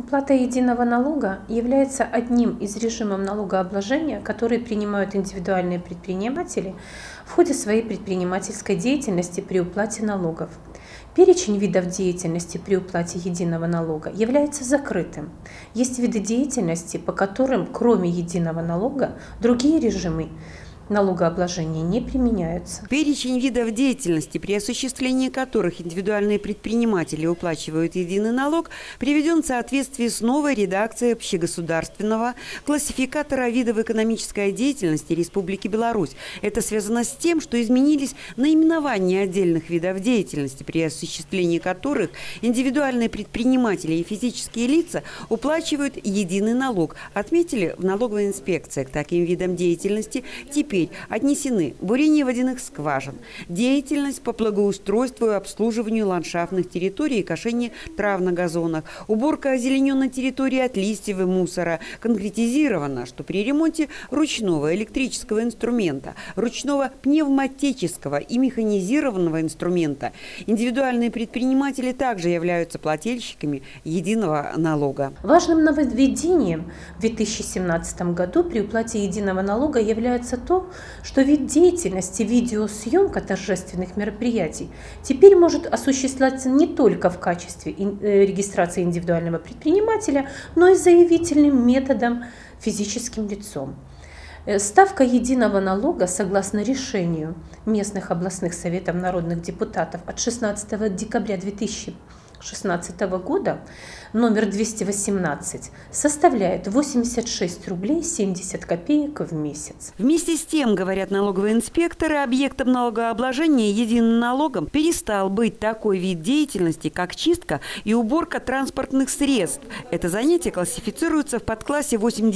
Уплата единого налога является одним из режимов налогообложения, которые принимают индивидуальные предприниматели в ходе своей предпринимательской деятельности при уплате налогов. Перечень видов деятельности при уплате единого налога является закрытым. Есть виды деятельности, по которым, кроме единого налога, другие режимы налогообложения не применяются. Перечень видов деятельности, при осуществлении которых индивидуальные предприниматели уплачивают единый налог, приведен в соответствии с новой редакцией общегосударственного классификатора видов экономической деятельности Республики Беларусь. Это связано с тем, что изменились наименования отдельных видов деятельности, при осуществлении которых индивидуальные предприниматели и физические лица уплачивают единый налог, отметили в налоговой инспекции. К таким видам деятельности теперь отнесены бурение водяных скважин, деятельность по благоустройству и обслуживанию ландшафтных территорий и кошение трав на газонах, уборка озелененной территории от листьев и мусора. Конкретизировано, что при ремонте ручного электрического инструмента, ручного пневматического и механизированного инструмента индивидуальные предприниматели также являются плательщиками единого налога. Важным нововведением в 2017 году при уплате единого налога является то, что вид деятельности видеосъемка торжественных мероприятий теперь может осуществляться не только в качестве регистрации индивидуального предпринимателя, но и заявительным методом физическим лицом. Ставка единого налога, согласно решению местных областных советов народных депутатов от 16 декабря 2016 года, номер 218, составляет 86 рублей 70 копеек в месяц. Вместе с тем, говорят налоговые инспекторы, объектом налогообложения единым налогом перестал быть такой вид деятельности, как чистка и уборка транспортных средств. Это занятие классифицируется в подклассе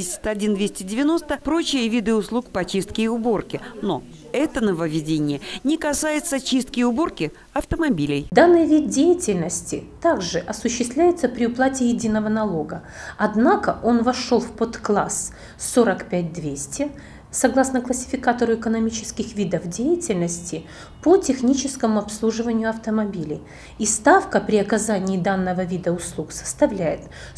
81-290 прочие виды услуг по чистке и уборке. Но это нововведение не касается чистки и уборки автомобилей. Данный вид деятельности также осуществляется при уплате единого налога, однако он вошел в подкласс 45-200 согласно классификатору экономических видов деятельности по техническому обслуживанию автомобилей. И ставка при оказании данного вида услуг составляет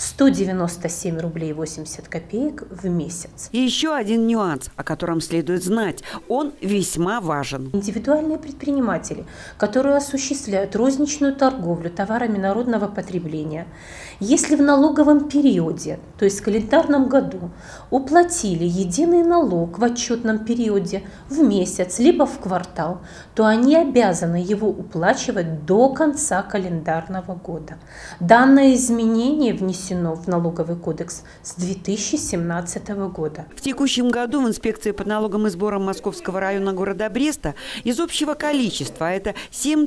197 рублей 80 копеек в месяц. И еще один нюанс, о котором следует знать. Он весьма важен. Индивидуальные предприниматели, которые осуществляют розничную торговлю товарами народного потребления, если в налоговом периоде, то есть в календарном году, уплатили единый налог в отчетном периоде в месяц либо в квартал, то они обязаны его уплачивать до конца календарного года. Данное изменение внесено в налоговый кодекс с 2017 года. В текущем году в инспекции по налогам и сборам Московского района города Бреста из общего количества, это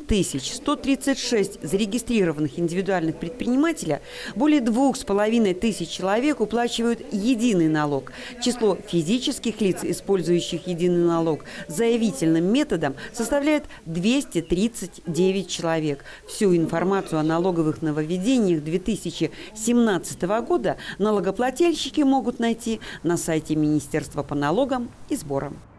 7136 зарегистрированных индивидуальных предпринимателей, более 2500 человек уплачивают единый налог. Число физических лиц, использующих единый налог заявительным методом, составляет 239 человек. Всю информацию о налоговых нововведениях 2017 года налогоплательщики могут найти на сайте Министерства по налогам и сборам.